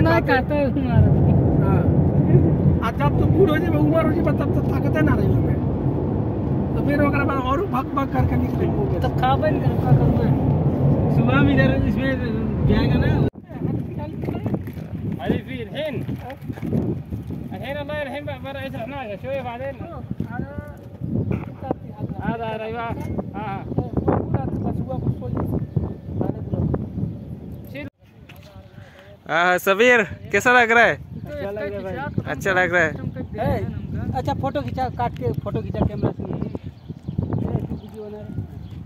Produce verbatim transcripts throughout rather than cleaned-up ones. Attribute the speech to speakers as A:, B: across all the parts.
A: ना कहता है हमारा।
B: हां जब तो बूढ़ हो जाए उम्र हो जाए तब तक ताकत है ना रही में तो फिर ओकरा बाद और भग भग करके निकले
A: तब खाबे नहीं कर करूंगा
C: सुबह में इधर इसमें जाएगा ना। अरे फिर هين الحين الله الحين برا هناك شويه بعدين هذا ايوه اه
D: हाँ सबीर कैसा लग रहा है?
B: अच्छा लग रहा है भाई।
D: अच्छा लग रहा है।
B: अच्छा फोटो खींचा काट के फोटो खींचा कैमरा से वीडियो बना रहे।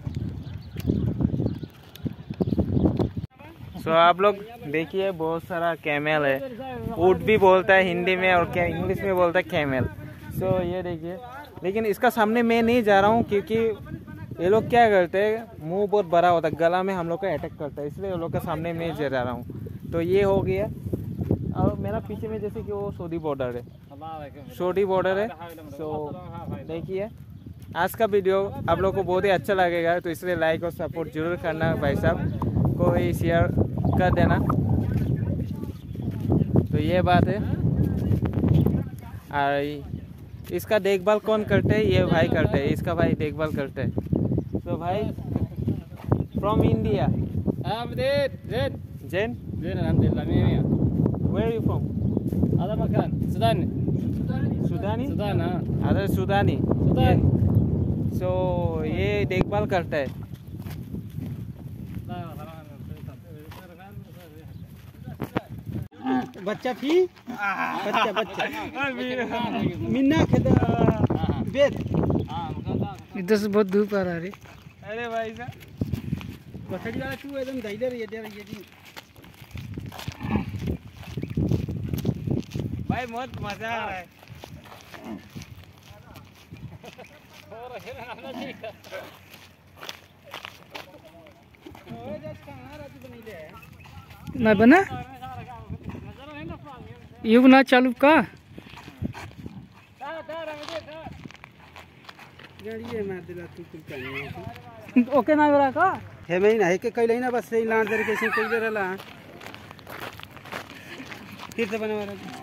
D: सो so, आप लोग देखिए बहुत सारा कैमल है। ऊँट भी बोलता है हिंदी में और क्या इंग्लिश में बोलता है कैमल। सो so, ये देखिए लेकिन इसका सामने मैं नहीं जा रहा हूँ क्योंकि ये लोग क्या करते हैं मुंह बहुत बड़ा होता है गला में हम लोग का अटैक करता है इसलिए ये लोग का सामने नहीं जा रहा हूँ। तो ये हो गया और मेरा पीछे में जैसे कि वो सऊदी बॉर्डर है सऊदी बॉर्डर है। सो देखिए आज का वीडियो आप लोग को बहुत ही अच्छा लगेगा तो इसलिए लाइक और सपोर्ट जरूर करना भाई साहब को ही शेयर कर देना। तो ये बात है और इसका देखभाल कौन करते हैं? ये भाई करते हैं इसका भाई देखभाल करते हैं। तो भाई from India
C: زين
D: Jain
C: زين الحمد لله مية مية.
D: Where you from?
C: هذا مكان سوداني
D: सुदानी
C: سودان हाँ
D: अदर सुदानी
C: سودان
D: सो ये देखभाल करता है।
B: बच्चा थी बच्चा बच्चा मिन्ना खेद बेद
A: इधर से बहुत धूप आ रहा है।
D: अरे भाई साहब
B: बछड़ी वाला तू एकदम धैर्य रही है ये जी
D: भाई बहुत मजा आ रहा है।
A: ना बना ये बना चालू का
B: गाड़ी मार दिला तू कुल कहीं
A: ओके ना बरा का
B: है मैं ना है के कइले ना बस सही लांड दे कैसे कोई दे रहला फिर से बनवा रहा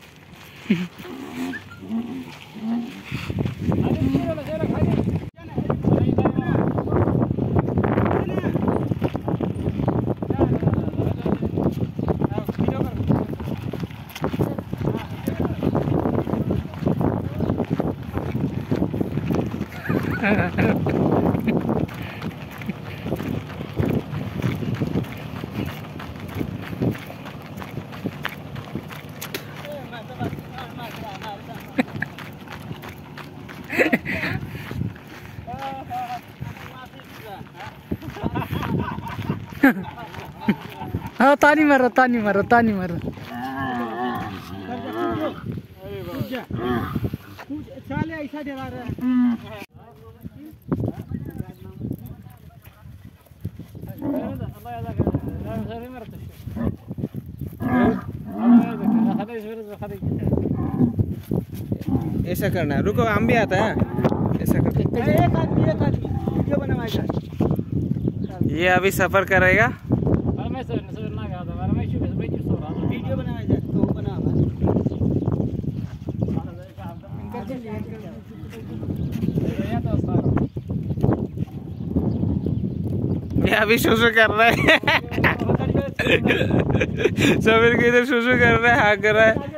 A: हाँ तानी मारो तानी मारो तानी मारो
B: चाले ऐसा डरा रहा है
D: ऐसा करना है। रुको हम भी आता है ऐसा करते
B: एक आदमी एक आदमी वीडियो बनवाएगा।
D: ये अभी सफर करेगा।
B: वीडियो बनाएगा तो बना
D: ये अभी शुशु कर रहा है सबीर के इधर शुशु कर रहा है हाँ कर रहा है।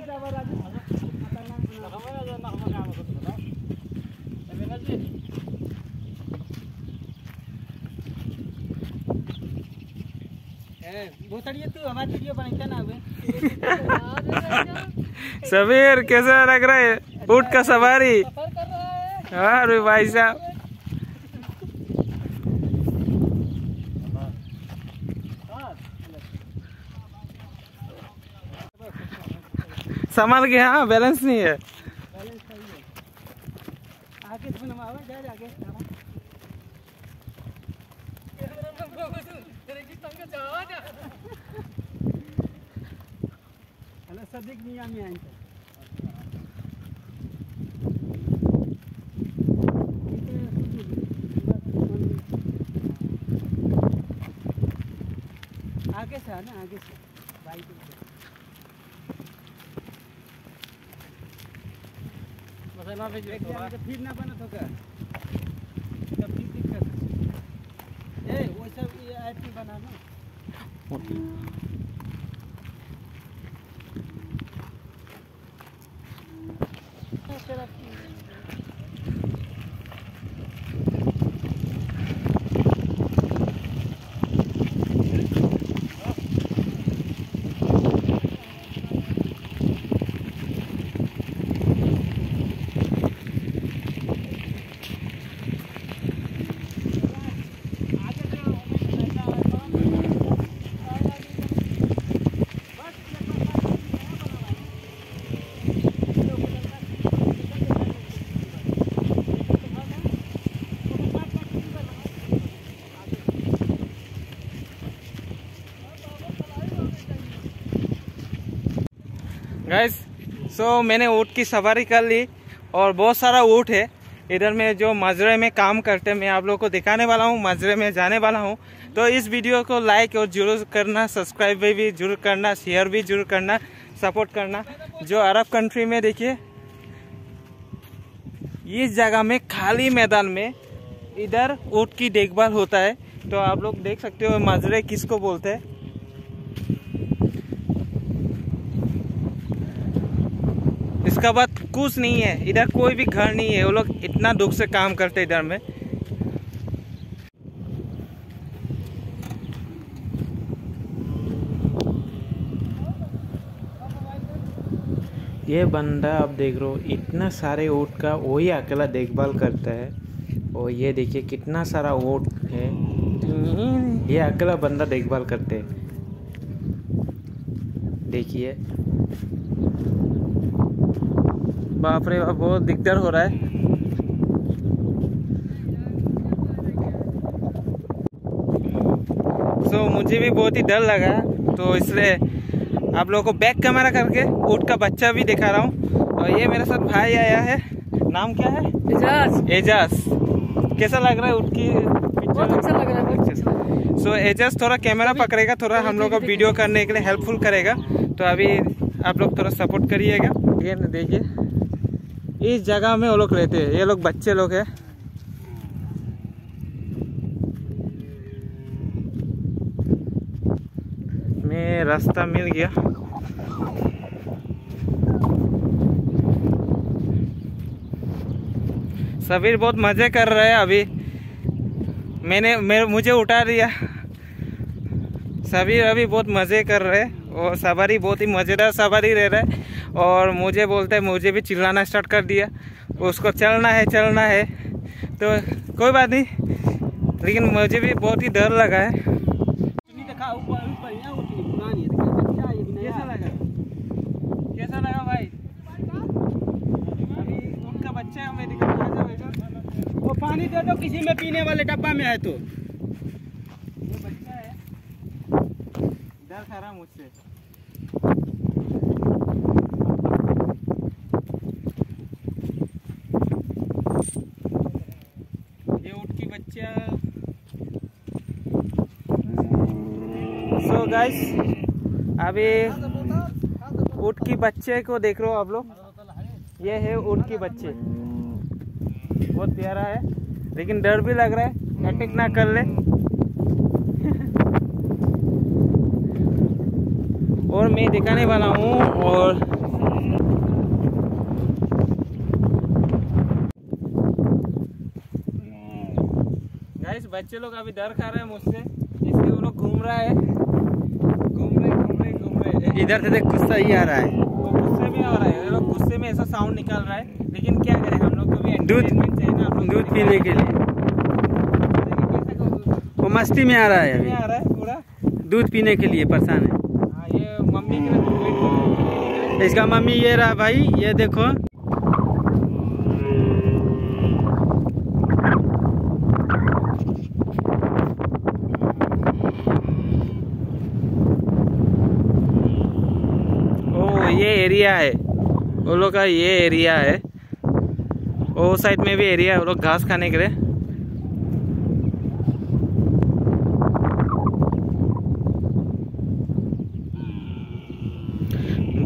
B: तू हमारी वीडियो बनाता ना
D: सबीर कैसा लग रहा है ऊँट का सवारी? हाँ अरे भाई साहब संभाल के हाँ बैलेंस नहीं है।
B: आगे आगे सदिक मियां में आए आगे से है ना आगे से बाइक
C: ना पे जो
E: फिर ना बना तो क्या तब फिर दिक्कत है। ए वो सब ये आईटी बनाना
D: गाइस। सो मैंने ऊँट की सवारी कर ली और बहुत सारा ऊँट है इधर में जो मजरे में काम करते हैं। मैं आप लोगों को दिखाने वाला हूँ, मजरे में जाने वाला हूँ। तो इस वीडियो को लाइक और जरूर करना, सब्सक्राइब भी जरूर करना, शेयर भी जरूर करना, सपोर्ट करना। जो अरब कंट्री में देखिए इस जगह में खाली मैदान में इधर ऊँट की देखभाल होता है। तो आप लोग देख सकते हो मजरे किसको बोलते हैं। इसका बाद कुछ नहीं है, इधर कोई भी घर नहीं है। वो लोग इतना दुख से काम करते इधर में। ये बंदा आप देख रहे हो इतना सारे ऊँट का वही अकेला देखभाल करता है। और ये देखिए कितना सारा ऊँट है, ये अकेला बंदा देखभाल करते हैं। देखिए बाप रे बाप, बहुत दिक्कत हो रहा है। सो so, मुझे भी बहुत ही डर लगा, तो इसलिए आप लोगों को बैक कैमरा करके ऊँट का बच्चा भी दिखा रहा हूँ। और ये मेरे साथ भाई आया है, नाम क्या है?
A: एजाज।
D: एजाज, कैसा लग रहा है ऊँट की पिक्चर?
A: बहुत अच्छा लग रहा है, बहुत अच्छा लग रहा है।
D: सो एजाज थोड़ा कैमरा पकड़ेगा, थोड़ा हम लोग को वीडियो करने के लिए हेल्पफुल करेगा। तो अभी आप लोग थोड़ा सपोर्ट करिएगा। ये देखिए इस जगह में वो लोग रहते हैं, ये लोग बच्चे लोग हैं। मैं रास्ता मिल गया। सबीर बहुत मजे कर रहे हैं अभी। मैंने मैं मुझे उठा दिया। सबीर अभी बहुत मजे कर रहे हैं और सवारी बहुत ही मजेदार सवारी रह रहा है। और मुझे बोलते हैं, मुझे भी चिल्लाना स्टार्ट कर दिया, उसको चलना है चलना है। तो कोई बात नहीं, लेकिन मुझे भी बहुत ही डर लगा है। कैसा लगा कैसा लगा भाई? अभी उनका बच्चा है, मैं दिखा।
E: वो पानी दे दो किसी में पीने वाले डब्बा में है। तो
D: ये बच्चा है, डर खा रहा मुझसे। ये ऊँट की बच्चा। सो गाइस, अभी ऊँट की बच्चे को देख रहे हो आप लोग। ये है ऊँट की बच्चे, बहुत प्यारा है, लेकिन डर भी लग रहा है अटैक ना कर ले। और मैं दिखाने वाला हूँ। और गाइस बच्चे लोग अभी डर खा रहे हैं मुझसे, इसलिए वो लोग घूम रहा है, घूम रहे घूम रहे घूम रहे।
E: इधर से देख गुस्सा ही आ रहा है,
D: वो गुस्से में आ रहा है, ये लोग गुस्से में ऐसा साउंड निकाल रहा है। लेकिन क्या करें, हम लोग को भी
E: दूध
D: एंटरटेनमेंट चाहिए ना।
E: दूध पीने के लिए वो मस्ती में आ रहा है,
D: में आ रहा है पूरा
E: दूध पीने के लिए परेशान है।
D: हाँ, ये मम्मी के लिए वेट कर रही है।
E: इसका मम्मी ये रहा भाई, ये देखो।
D: ओ ये एरिया है वो लोग का, ये एरिया है। वो साइड में भी एरिया है वो लोग घास खाने के लिए।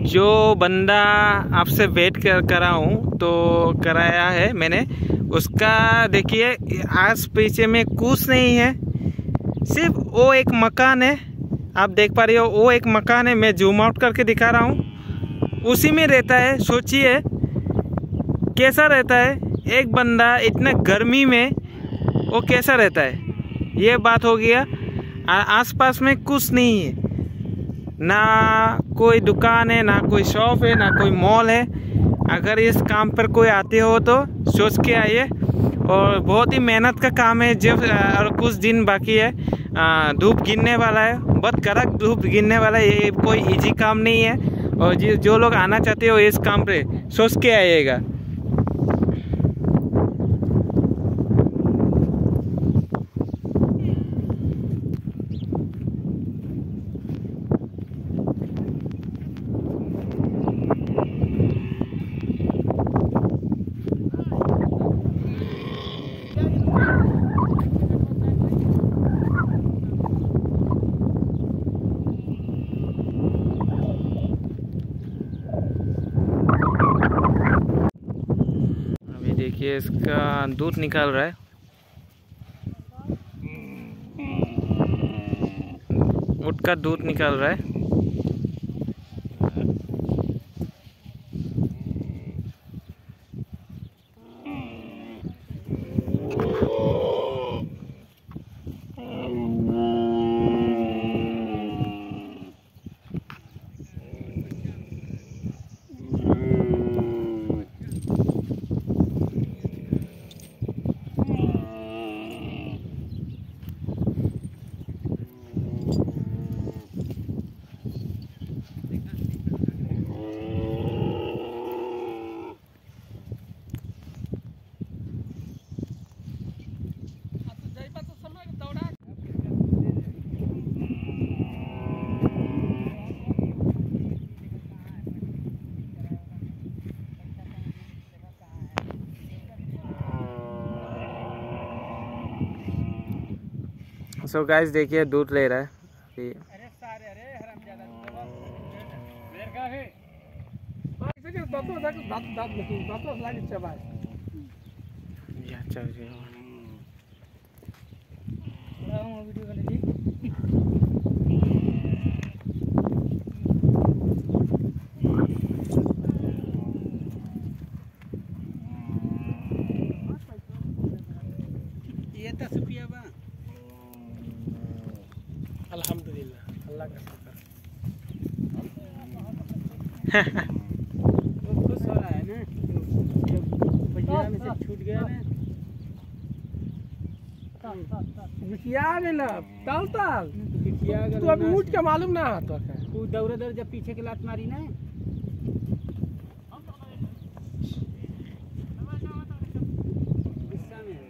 D: जो बंदा आपसे वेट कर करा हूँ तो कराया है मैंने, उसका देखिए आस पीछे में कुछ नहीं है, सिर्फ वो एक मकान है, आप देख पा रहे हो वो एक मकान है। मैं जूम आउट करके दिखा रहा हूँ, उसी में रहता है। सोचिए कैसा रहता है एक बंदा इतने गर्मी में, वो कैसा रहता है। ये बात हो गया। आसपास में कुछ नहीं है, ना कोई दुकान है, ना कोई शॉप है, ना कोई मॉल है। अगर इस काम पर कोई आते हो तो सोच के आइए। और बहुत ही मेहनत का काम है। जब और कुछ दिन बाकी है, धूप गिरने वाला है, बहुत कड़क धूप गिरने वाला है। ये कोई इजी काम नहीं है। और जो लोग आना चाहते हो इस काम पे सोच के आइएगा। देखिए इसका दूध निकाल रहा है, ऊँट का दूध निकाल रहा है। सो so गाइस देखिए दूध ले रहा है।
E: अरे सारे अरे हरामजादा
C: देर का है
B: दांतों दांत दांत दांत नहीं दांतों लागे चबाए
D: या चल जी
E: वीडियो बनेगी। ये तस्वीर बा
B: अल्हम्दुलिल्लाह, अल्लाह का शुक्र।
E: वो खुश हो रहा है ना, जब बजिया में से छूट गया ना।
B: बिटिया में ना ताल ताल
E: बिटिया
B: तू अभी ऊँट के मालूम ना तो क्या
E: वो दौड़े दौड़े जब पीछे के लात मारी ना, गुस्सा में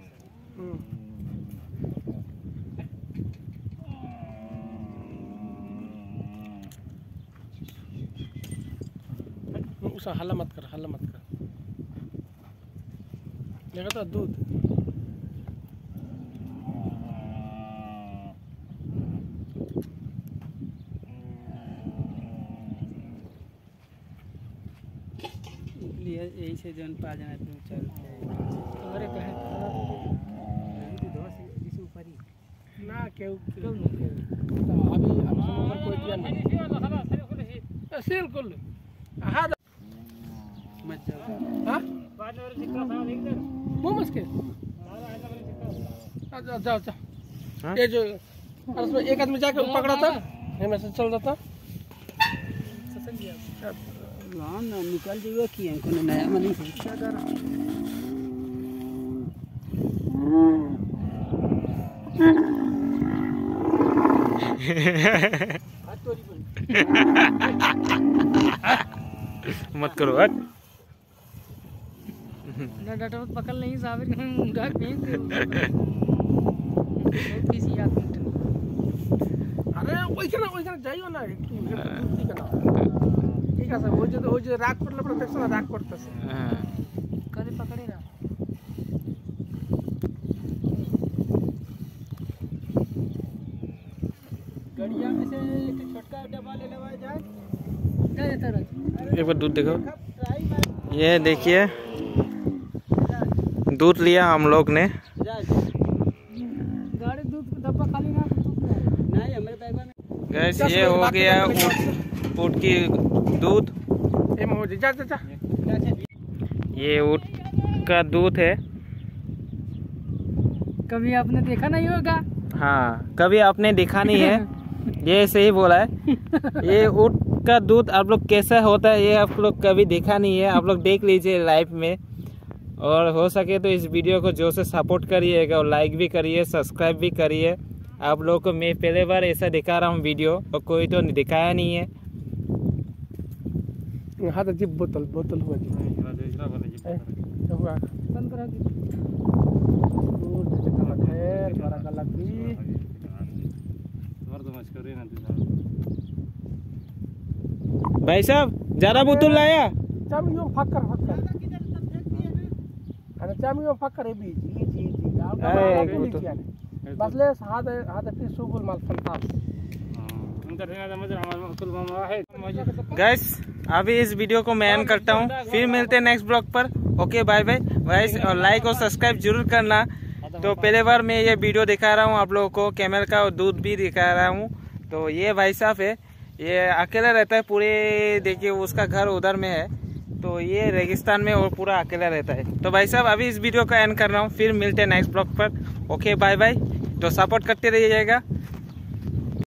B: उसे हल्ला मत कर, हल्ला मत कर। देखा तो दूध
E: यही से जन पा जाना तुम चल अरे कहे जिस ऊपर ही
B: ना क्यों क्यों अभी अब समझ कोई दिया नहीं सेल कर लो। हाँ
E: मत जाओ।
B: हाँ
C: बाद में सिक्का साहब एक दिन
B: वो मस्के जाओ जाओ जाओ। ये जो उसमें एक आदमी जाके पकड़ा था, मैं से चल रहा था।
E: हाँ ना निकल जाएगा कि हमको नया मनी से क्या कर
D: मत करो हट
A: ना डाटा मत पकड़ नहीं साबिर में मुंडा फेंक दे बहुत किसी याद नहीं।
B: अरे वही ना वही ना जाइयो ना ठीक है ना ठीक है सर। वो जो वो जो राग पड़ला पड़ता है ना, राग पड़ता है।
D: हां
A: कदे पकड़ेगा
E: गड़िया में से एक छोटका डब्बा ले लेवा जाए
A: क्या देता रहा
D: एक बार दूध देखो, ये देखिए दूध लिया हम लोग ने।
A: गाड़ी दूध डब्बा खाली ना
E: नहीं हमारे पाइप में
D: गैस ये हो गया ऊँट ऊँट की दूध।
B: ए मोहम्मद जा जा जा
D: ये ऊँट का दूध है।
A: कभी आपने देखा नहीं होगा।
D: हाँ कभी आपने देखा नहीं है, ये सही बोला है। ये ऊँट का दूध आप लोग कैसा होता है ये आप लोग कभी देखा नहीं है, आप लोग देख लीजिए लाइव में। और हो सके तो इस वीडियो को जोर से सपोर्ट करिएगा और लाइक भी करिए, सब्सक्राइब भी करिए। आप लोगों को मैं पहले बार ऐसा दिखा रहा हूँ वीडियो, और कोई तो दिखाया नहीं है।
B: हाँ तो जिप बोतल बोतल हुआ जी हुआ
A: बंद करा दी।
B: दूर से कलक है बड़ा कलक भी
D: भाई साहब ज्यादा बोतल लाया।
B: चामियों फक्कर फक्कर अरे चामियों फक्कर है भी जी जी जी आप
D: अरे
B: बोल क्या बस ले हाथ हाथ फिर सुबुल माल फंटास।
D: गाइस अभी इस वीडियो को मैं एंड करता हूँ, फिर मिलते हैं नेक्स्ट ब्लॉग पर। ओके बाय बाय गाइस, और लाइक और सब्सक्राइब जरूर करना। तो पहले बार मैं ये वीडियो दिखा रहा हूँ आप लोगों को, कैमल का और दूध भी दिखा रहा हूँ। तो ये भाई साहब है, ये अकेला रहता है पूरे, देखिए उसका घर उधर में है, तो ये रेगिस्तान में और पूरा अकेला रहता है। तो भाई साहब अभी इस वीडियो का एंड कर रहा हूँ, फिर मिलते हैं नेक्स्ट ब्लॉग पर। ओके बाय बाय, तो सपोर्ट करते रहिएगा।